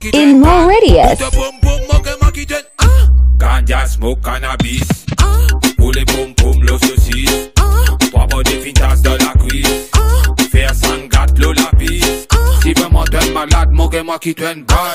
in Mauritius. Ganja smoke cannabis. Pour les pom-pom, l'eau saucisse. Pour avoir des fintas de la cuisse. Faire sangat, l'eau lapis. Si vraiment t'es malade, mon gars, moi qui t'aime bad.